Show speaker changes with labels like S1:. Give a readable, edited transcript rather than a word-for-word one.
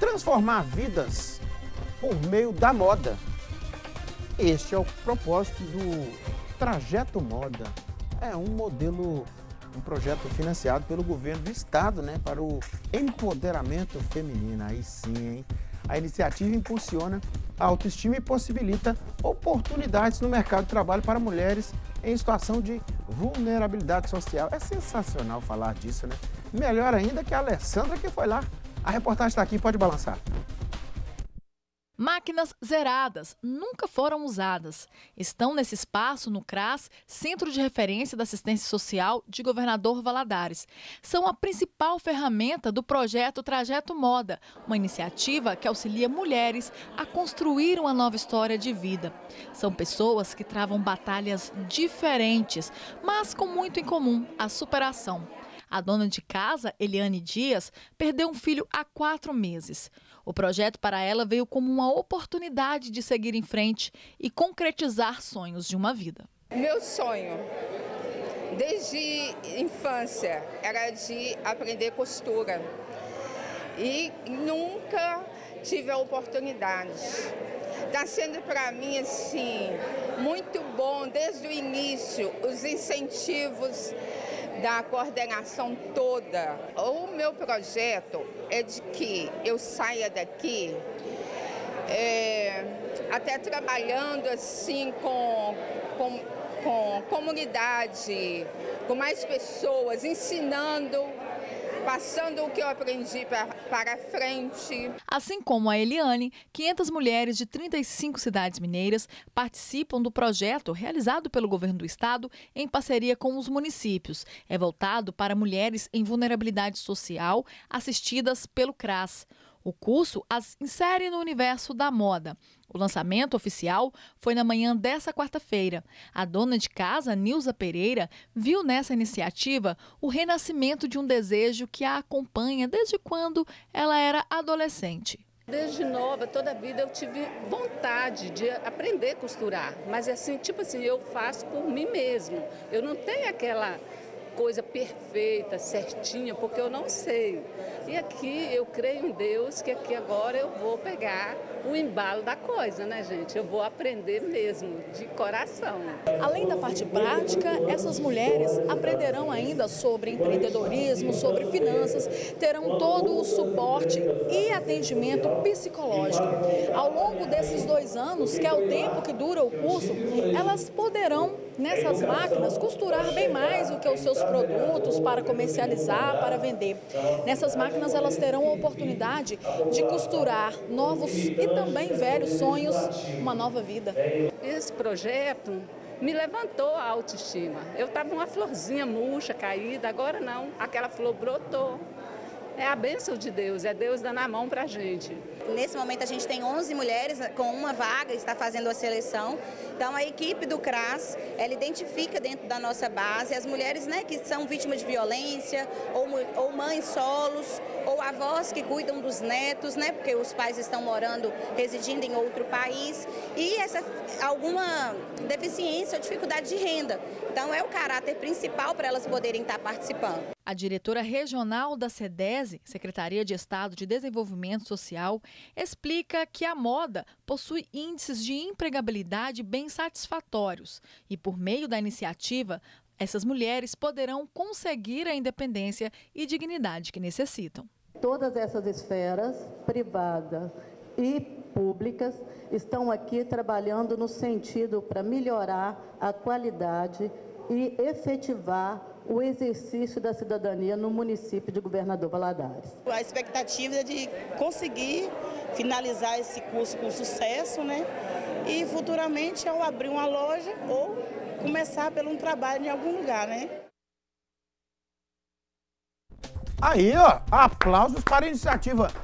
S1: transformar vidas por meio da moda. Este é o propósito do Trajeto Moda. É um modelo, um projeto financiado pelo governo do estado, né, para o empoderamento feminino. Aí sim, hein? A iniciativa impulsiona a autoestima e possibilita oportunidades no mercado de trabalho para mulheres em situação de vulnerabilidade social. É sensacional falar disso, né? Melhor ainda que a Alessandra que foi lá. A reportagem está aqui, pode balançar.
S2: Máquinas zeradas, nunca foram usadas. Estão nesse espaço no CRAS, Centro de Referência da Assistência Social de Governador Valadares. São a principal ferramenta do projeto Trajeto Moda, uma iniciativa que auxilia mulheres a construir uma nova história de vida. São pessoas que travam batalhas diferentes, mas com muito em comum, a superação. A dona de casa, Eliane Dias, perdeu um filho há 4 meses. O projeto para ela veio como uma oportunidade de seguir em frente e concretizar sonhos de uma vida.
S3: Meu sonho, desde infância, era de aprender costura. E nunca tive a oportunidade. Está sendo para mim assim, muito bom desde o início, os incentivos da coordenação toda. O meu projeto é de que eu saia daqui até trabalhando assim com comunidade, com mais pessoas, ensinando, passando o que eu aprendi para frente.
S2: Assim como a Eliane, 500 mulheres de 35 cidades mineiras participam do projeto realizado pelo governo do estado em parceria com os municípios. É voltado para mulheres em vulnerabilidade social assistidas pelo CRAS. O curso as insere no universo da moda. O lançamento oficial foi na manhã dessa quarta-feira. A dona de casa, Nilza Pereira, viu nessa iniciativa o renascimento de um desejo que a acompanha desde quando ela era adolescente.
S4: Desde nova, toda a vida eu tive vontade de aprender a costurar, mas assim, eu faço por mim mesmo. Eu não tenho aquela coisa perfeita, certinha, porque eu não sei. E aqui eu creio em Deus que aqui agora eu vou pegar o embalo da coisa, né, gente? Eu vou aprender mesmo, de coração.
S2: Além da parte prática, essas mulheres aprenderão ainda sobre empreendedorismo, sobre finanças, terão todo o suporte e atendimento psicológico. Ao longo desses 2 anos, que é o tempo que dura o curso, elas poderão, nessas máquinas, costurar bem mais do que os seus produtos para comercializar, para vender. Nessas máquinas elas terão a oportunidade de costurar novos e também velhos sonhos, uma nova vida.
S4: Esse projeto me levantou a autoestima. Eu estava uma florzinha murcha, caída, agora não, aquela flor brotou. É a bênção de Deus, é Deus dando a mão para a gente.
S5: Nesse momento a gente tem 11 mulheres com uma vaga, está fazendo a seleção. Então a equipe do CRAS, ela identifica dentro da nossa base as mulheres, né, que são vítimas de violência, ou mães solos, ou avós que cuidam dos netos, né, porque os pais estão morando, residindo em outro país, e alguma deficiência ou dificuldade de renda. Então é o caráter principal para elas poderem estar participando.
S2: A diretora regional da SEDESE, Secretaria de Estado de Desenvolvimento Social, explica que a moda possui índices de empregabilidade bem satisfatórios e, por meio da iniciativa, essas mulheres poderão conseguir a independência e dignidade que necessitam.
S6: Todas essas esferas, privada e públicas, estão aqui trabalhando no sentido para melhorar a qualidade e efetivar o exercício da cidadania no município de Governador Valadares.
S7: A expectativa é de conseguir finalizar esse curso com sucesso, né? E futuramente eu abrir uma loja ou começar pelo um trabalho em algum lugar, né?
S1: Aí, ó, aplausos para a iniciativa